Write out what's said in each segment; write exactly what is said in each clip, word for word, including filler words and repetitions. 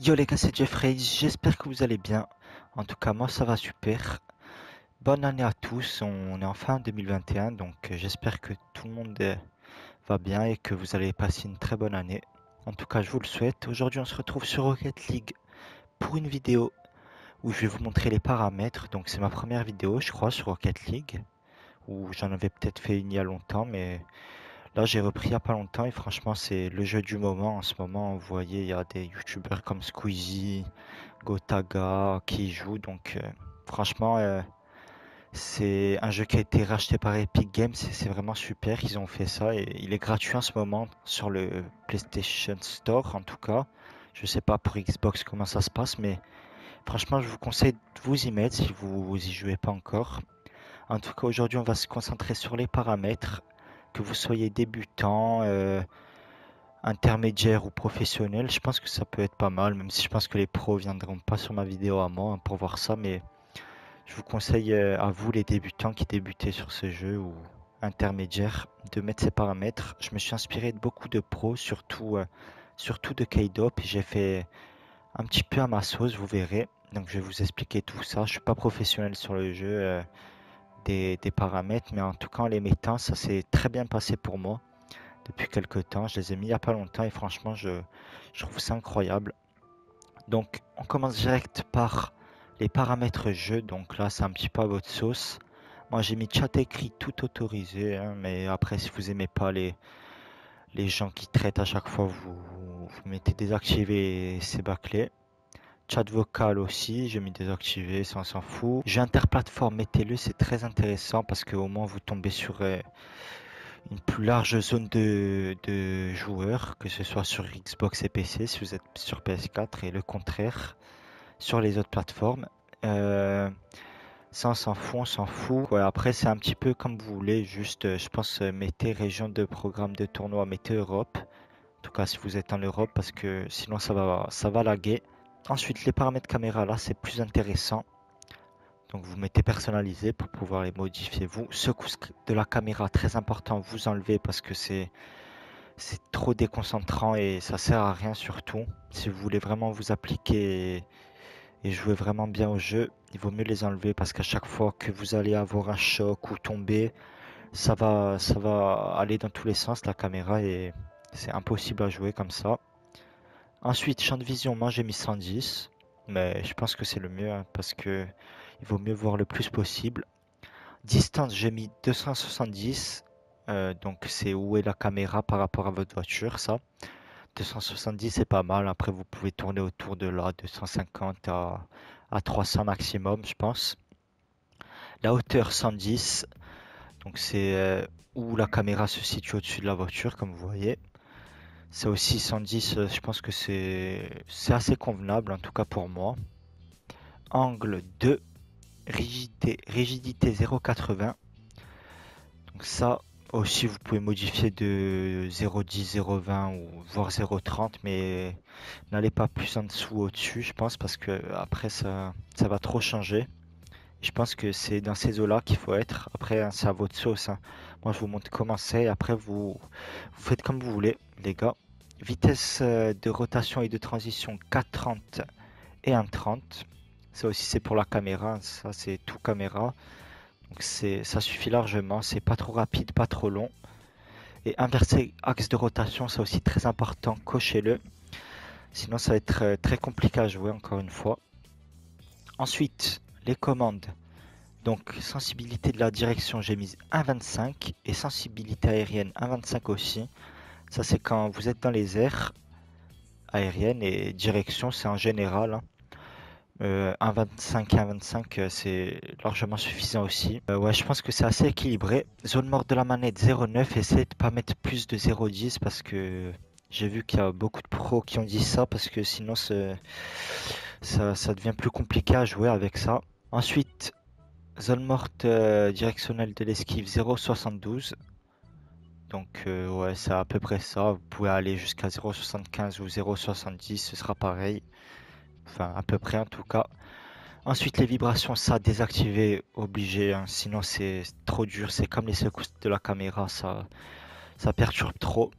Yo les gars, c'est Jeffrey, j'espère que vous allez bien. En tout cas, moi ça va super. Bonne année à tous, on est en fin deux mille vingt et un, donc euh, j'espère que tout le monde euh, va bien et que vous allez passer une très bonne année. En tout cas, je vous le souhaite. Aujourd'hui, on se retrouve sur Rocket League pour une vidéo où je vais vous montrer les paramètres. Donc c'est ma première vidéo, je crois, sur Rocket League, où j'en avais peut-être fait une il y a longtemps, mais là, j'ai repris il y a pas longtemps et franchement, c'est le jeu du moment. En ce moment, vous voyez, il y a des youtubeurs comme Squeezie, Gotaga qui y jouent. Donc, euh, franchement, euh, c'est un jeu qui a été racheté par Epic Games et c'est vraiment super. Ils ont fait ça et il est gratuit en ce moment sur le PlayStation Store, en tout cas. Je sais pas pour Xbox comment ça se passe, mais franchement, je vous conseille de vous y mettre si vous, vous y jouez pas encore. En tout cas, aujourd'hui, on va se concentrer sur les paramètres. Que vous soyez débutant, euh, intermédiaire ou professionnel, je pense que ça peut être pas mal, même si je pense que les pros viendront pas sur ma vidéo à moi hein, pour voir ça, mais je vous conseille euh, à vous les débutants qui débutez sur ce jeu ou intermédiaires de mettre ces paramètres. Je me suis inspiré de beaucoup de pros, surtout, euh, surtout de K-Dop, et j'ai fait un petit peu à ma sauce, vous verrez. Donc je vais vous expliquer tout ça. Je suis pas professionnel sur le jeu euh, des, des paramètres, mais en tout cas en les mettant, ça s'est très bien passé pour moi depuis quelques temps. Je les ai mis il y a pas longtemps et franchement, je, je trouve ça incroyable. Donc, on commence direct par les paramètres jeu. Donc là, c'est un petit peu à votre sauce. Moi, j'ai mis chat écrit tout autorisé, hein, mais après, si vous aimez pas les, les gens qui traitent à chaque fois, vous, vous mettez désactiver ces bâclés. Chat vocal aussi, j'ai mis désactivé, ça on s'en fout. Jeu interplateforme, mettez-le, c'est très intéressant parce qu'au moins vous tombez sur euh, une plus large zone de, de joueurs, que ce soit sur Xbox et P C si vous êtes sur P S quatre et le contraire sur les autres plateformes. Euh, ça on s'en fout, on s'en fout. Ouais, après c'est un petit peu comme vous voulez, juste euh, je pense euh, mettez région de programme de tournoi, mettez Europe. En tout cas si vous êtes en Europe parce que sinon ça va, ça va laguer. Ensuite les paramètres caméra là c'est plus intéressant. Donc vous mettez personnalisé pour pouvoir les modifier vous. Secousse de la caméra, très important, vous enlevez parce que c'est c'est trop déconcentrant et ça sert à rien surtout. Si vous voulez vraiment vous appliquer et, et jouer vraiment bien au jeu, il vaut mieux les enlever parce qu'à chaque fois que vous allez avoir un choc ou tomber, ça va ça va aller dans tous les sens la caméra et c'est impossible à jouer comme ça. Ensuite, champ de vision, moi j'ai mis cent dix, mais je pense que c'est le mieux hein, parce que il vaut mieux voir le plus possible. Distance, j'ai mis deux cent soixante-dix, euh, donc c'est où est la caméra par rapport à votre voiture, ça. deux cent soixante-dix, c'est pas mal. Après, vous pouvez tourner autour de là, deux cent cinquante à, à trois cents maximum, je pense. La hauteur, cent dix, donc c'est euh, où la caméra se situe au-dessus de la voiture, comme vous voyez. Ça aussi, cent dix, euh, je pense que c'est c'est assez convenable, en tout cas pour moi. Angle deux, rigidité, rigidité zéro virgule quatre-vingts. Donc ça aussi, vous pouvez modifier de zéro virgule dix, zéro virgule vingt ou voire zéro virgule trente, mais n'allez pas plus en dessous ou au-dessus, je pense, parce que après ça, ça va trop changer. Je pense que c'est dans ces eaux-là qu'il faut être. Après, hein, c'est à votre sauce, hein. Moi, je vous montre comment c'est. Après, vous, vous faites comme vous voulez, les gars. Vitesse euh, de rotation et de transition quatre trente et un trente. Ça aussi, c'est pour la caméra. Ça, c'est tout caméra. Donc, c'est, ça suffit largement. C'est pas trop rapide, pas trop long. Et inverser axe de rotation, c'est aussi très important. Cochez-le. Sinon, ça va être euh, très compliqué à jouer, encore une fois. Ensuite, les commandes. Donc, sensibilité de la direction, j'ai mis un virgule vingt-cinq et sensibilité aérienne un virgule vingt-cinq aussi. Ça, c'est quand vous êtes dans les airs aériennes et direction, c'est en général, hein. Euh, un virgule vingt-cinq et un virgule vingt-cinq, euh, c'est largement suffisant aussi. Euh, ouais, je pense que c'est assez équilibré. Zone morte de la manette zéro virgule neuf, essayez de pas mettre plus de zéro virgule dix parce que j'ai vu qu'il y a beaucoup de pros qui ont dit ça parce que sinon ça, ça devient plus compliqué à jouer avec ça. Ensuite, zone morte euh, directionnelle de l'esquive zéro virgule soixante-douze. Donc euh, ouais, c'est à peu près ça. Vous pouvez aller jusqu'à zéro virgule soixante-quinze ou zéro virgule soixante-dix, ce sera pareil. Enfin, à peu près en tout cas. Ensuite, les vibrations, ça, désactiver, obligé, hein. Sinon c'est trop dur. C'est comme les secousses de la caméra, ça, ça perturbe trop.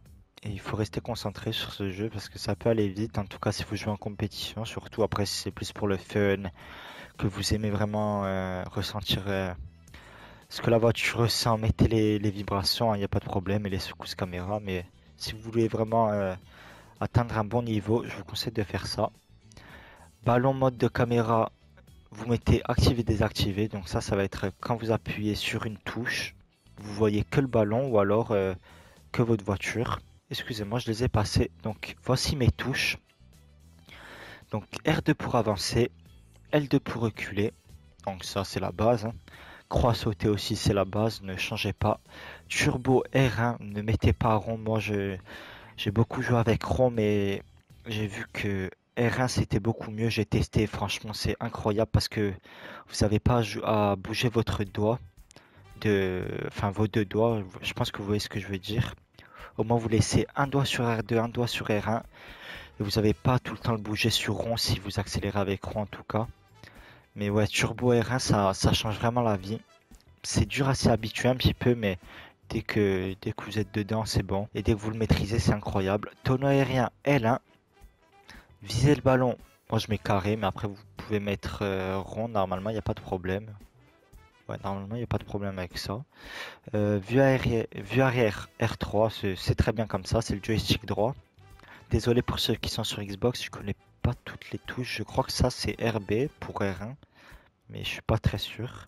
Et il faut rester concentré sur ce jeu parce que ça peut aller vite, en tout cas si vous jouez en compétition, surtout après si c'est plus pour le fun, que vous aimez vraiment euh, ressentir euh, ce que la voiture ressent, mettez les, les vibrations, il n'y a pas de problème, et les secousses caméra, mais si vous voulez vraiment euh, atteindre un bon niveau, je vous conseille de faire ça. Ballon mode de caméra, vous mettez activer désactiver, donc ça ça va être quand vous appuyez sur une touche, vous voyez que le ballon ou alors euh, que votre voiture. Excusez-moi, je les ai passés. Donc voici mes touches. Donc R deux pour avancer, L deux pour reculer. Donc ça c'est la base, hein. Croix sauter aussi c'est la base, ne changez pas. Turbo R un, ne mettez pas rond. Moi je j'ai beaucoup joué avec rond, mais j'ai vu que R un c'était beaucoup mieux. J'ai testé, franchement c'est incroyable parce que vous savez pas à bouger votre doigt de, enfin vos deux doigts. Je pense que vous voyez ce que je veux dire. Au moins vous laissez un doigt sur R deux, un doigt sur R un. Et vous n'avez pas tout le temps le bouger sur rond si vous accélérez avec rond en tout cas. Mais ouais, turbo R un, ça, ça change vraiment la vie. C'est dur à s'y habituer un petit peu, mais dès que, dès que vous êtes dedans, c'est bon. Et dès que vous le maîtrisez, c'est incroyable. Tonneau aérien L un. Visez le ballon. Moi, je mets carré, mais après, vous pouvez mettre euh, rond. Normalement, il n'y a pas de problème. Ouais, normalement, il n'y a pas de problème avec ça. Euh, vue arrière, vue arrière R trois, c'est très bien comme ça. C'est le joystick droit. Désolé pour ceux qui sont sur Xbox, je connais pas toutes les touches. Je crois que ça c'est R B pour R un, mais je suis pas très sûr.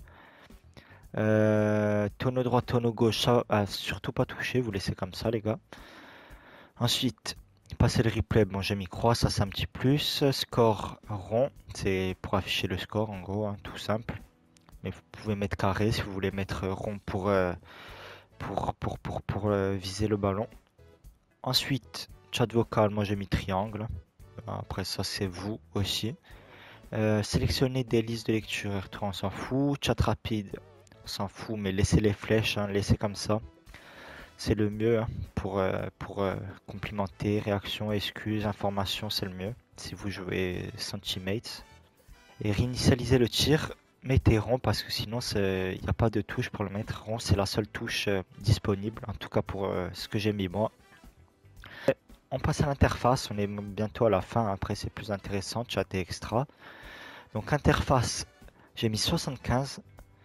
Euh, tonneau droit, tonneau gauche, ça, ah, surtout pas toucher, vous laissez comme ça les gars. Ensuite, passer le replay, bon j'ai mis croix, ça c'est un petit plus. Score rond, c'est pour afficher le score en gros, hein, tout simple. Mais vous pouvez mettre carré si vous voulez mettre rond pour, euh, pour, pour, pour, pour euh, viser le ballon. Ensuite, chat vocal, moi j'ai mis triangle. Après ça c'est vous aussi. Euh, sélectionnez des listes de lecture R trois, on s'en fout. Chat rapide, on s'en fout, mais laissez les flèches, hein, laissez comme ça. C'est le mieux hein, pour, euh, pour euh, complimenter, réaction, excuses, information, c'est le mieux. Si vous jouez sans teammates. Et réinitialiser le tir, mettez rond parce que sinon il n'y a pas de touche pour le mettre. Rond c'est la seule touche euh, disponible, en tout cas pour euh, ce que j'ai mis moi. On passe à l'interface, on est bientôt à la fin, après c'est plus intéressant, chat et extra. Donc interface, j'ai mis soixante-quinze.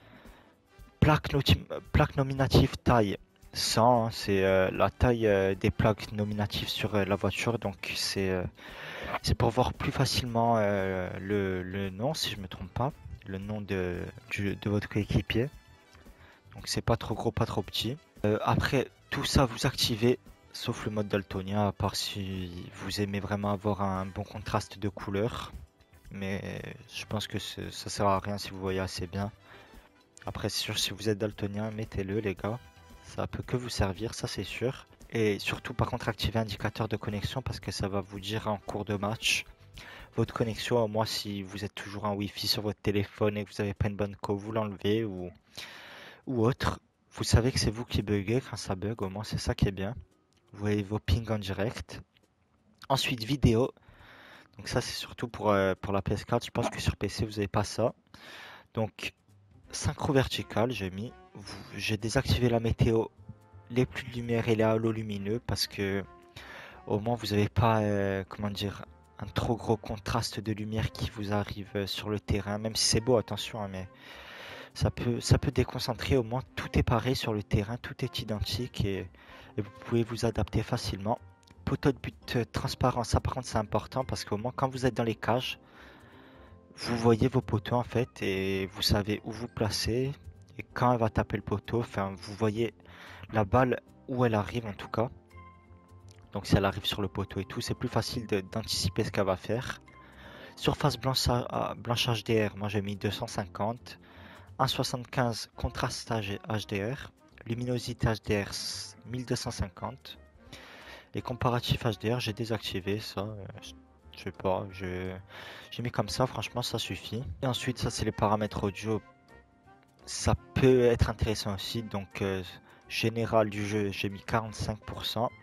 Plaque, plaque nominative taille cent, hein, c'est euh, la taille euh, des plaques nominatives sur euh, la voiture, donc c'est euh, c'est pour voir plus facilement euh, le, le nom, si je me trompe pas, le nom de, du, de votre coéquipier. Donc c'est pas trop gros, pas trop petit. Euh, après tout ça, vous activez. Sauf le mode daltonien, à part si vous aimez vraiment avoir un bon contraste de couleurs. Mais je pense que ça sert à rien si vous voyez assez bien. Après, c'est sûr, si vous êtes daltonien, mettez-le, les gars. Ça peut que vous servir, ça c'est sûr. Et surtout, par contre, activez indicateur de connexion parce que ça va vous dire en cours de match votre connexion. Au moins, si vous êtes toujours en Wi-Fi sur votre téléphone et que vous n'avez pas une bonne co, vous l'enlevez ou, ou autre. Vous savez que c'est vous qui buguez quand ça bug, au moins, c'est ça qui est bien. Vous voyez vos pings en direct. Ensuite, vidéo. Donc ça, c'est surtout pour, euh, pour la P S quatre. Je pense que sur P C, vous n'avez pas ça. Donc, synchro vertical, j'ai mis. J'ai désactivé la météo, les pluies de lumière et les halos lumineux parce que au moins, vous n'avez pas, euh, comment dire, un trop gros contraste de lumière qui vous arrive sur le terrain. Même si c'est beau, attention, hein, mais ça peut, ça peut déconcentrer. Au moins, tout est pareil sur le terrain, tout est identique et et vous pouvez vous adapter facilement. Poteau de but euh, transparent, ça par contre c'est important parce qu'au moins quand vous êtes dans les cages, vous voyez vos poteaux en fait et vous savez où vous placer et quand elle va taper le poteau, enfin vous voyez la balle où elle arrive en tout cas. Donc si elle arrive sur le poteau et tout, c'est plus facile d'anticiper ce qu'elle va faire. Surface blanchage, blanche H D R, moi j'ai mis deux cent cinquante. un virgule soixante-quinze contraste H D R. Luminosité H D R mille deux cent cinquante. Les comparatifs H D R, j'ai désactivé ça. euh, Je sais pas, je- j'ai mis comme ça, franchement ça suffit. Et ensuite, ça c'est les paramètres audio. Ça peut être intéressant aussi. Donc, euh, général du jeu, j'ai mis quarante-cinq pour cent.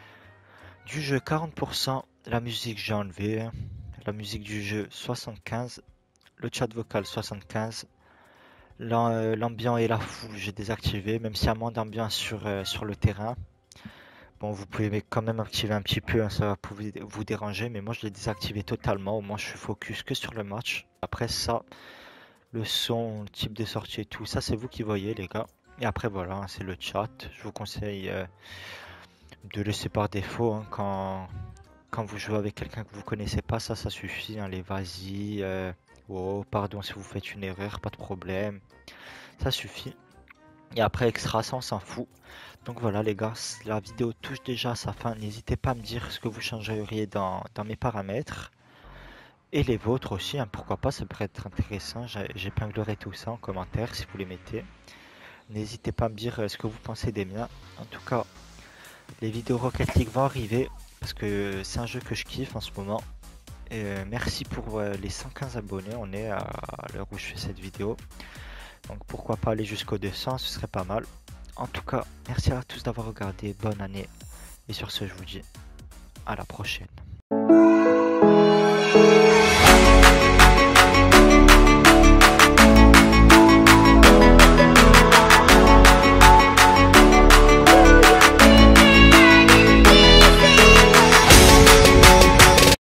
Du jeu, quarante pour cent. La musique, j'ai enlevé. La musique du jeu, soixante-quinze. Le chat vocal, soixante-quinze. L'am- euh, L'ambiance et la foule, j'ai désactivé, même s'il y a moins d'ambiance sur, euh, sur le terrain. Bon, vous pouvez quand même activer un petit peu, hein, ça va pouvoir vous déranger, mais moi je l'ai désactivé totalement. Au moins, je suis focus que sur le match. Après ça, le son, le type de sortie et tout, ça c'est vous qui voyez, les gars. Et après, voilà, hein, c'est le chat. Je vous conseille euh, de laisser par défaut hein, quand, quand vous jouez avec quelqu'un que vous connaissez pas, ça, ça suffit. Hein, les vas-y, euh, oh, pardon si vous faites une erreur, pas de problème. Ça suffit. Et après, extra, ça on s'en fout. Donc voilà les gars, la vidéo touche déjà à sa fin. N'hésitez pas à me dire ce que vous changeriez dans, dans mes paramètres. Et les vôtres aussi, hein, pourquoi pas, ça pourrait être intéressant. J'ai- J'épinglerai tout ça en commentaire si vous les mettez. N'hésitez pas à me dire euh, ce que vous pensez des miens. En tout cas, les vidéos Rocket League vont arriver parce que c'est un jeu que je kiffe en ce moment. Et euh, merci pour euh, les cent quinze abonnés, on est à, à l'heure où je fais cette vidéo. Donc pourquoi pas aller jusqu'au deux cents, ce serait pas mal. En tout cas, merci à tous d'avoir regardé, bonne année. Et sur ce, je vous dis à la prochaine.